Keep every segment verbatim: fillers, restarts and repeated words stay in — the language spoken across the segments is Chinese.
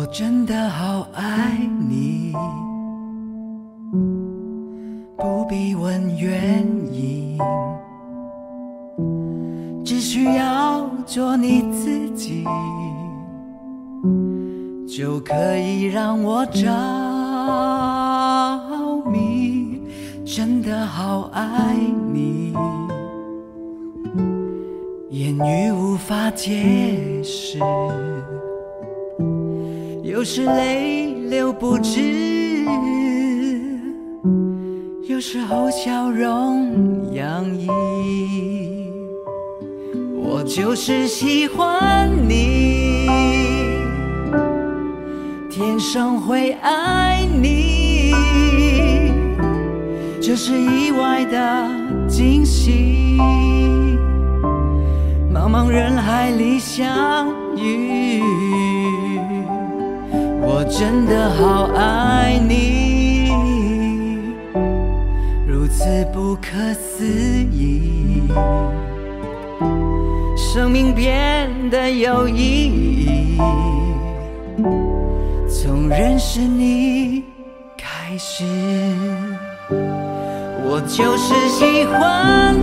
我真的好爱你，不必问原因，只需要做你自己，就可以让我着迷。真的好爱你，言语无法解释，有时泪流不止，有时候笑容洋溢。我就是喜欢你，天生会爱你，这是意外的惊喜。茫茫人海里相遇，我真的好爱你，如此不可思议，生命变得有意义，从认识你开始。我就是喜欢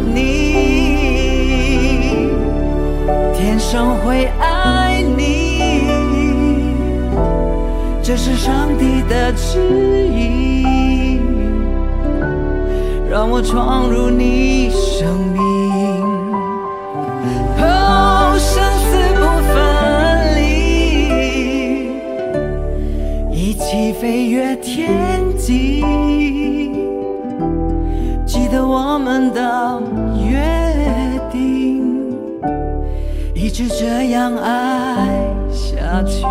你，天生会爱你，这是上帝的旨意，让我闯入你生命。哦，生死不分离，一起飞越天际，记得我们的约定，一直这样爱下去。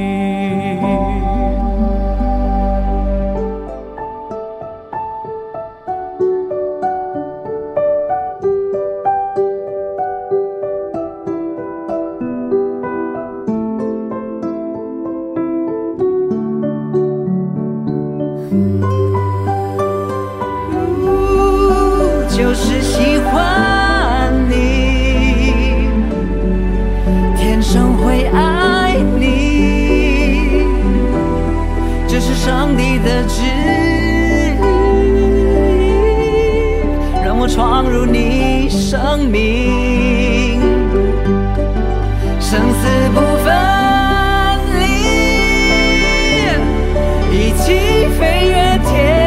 就是喜欢你，天生会爱你，这是上帝的旨意，让我闯入你生命，生死不分离，一起飞越天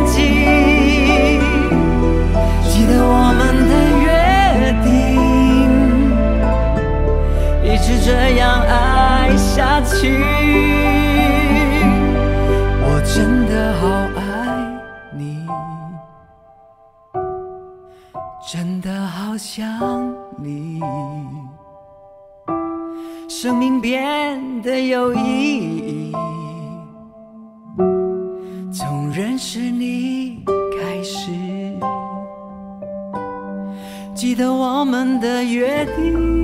这样爱下去。我真的好爱你，真的好想你，生命变得有意义，从认识你开始，记得我们的约定，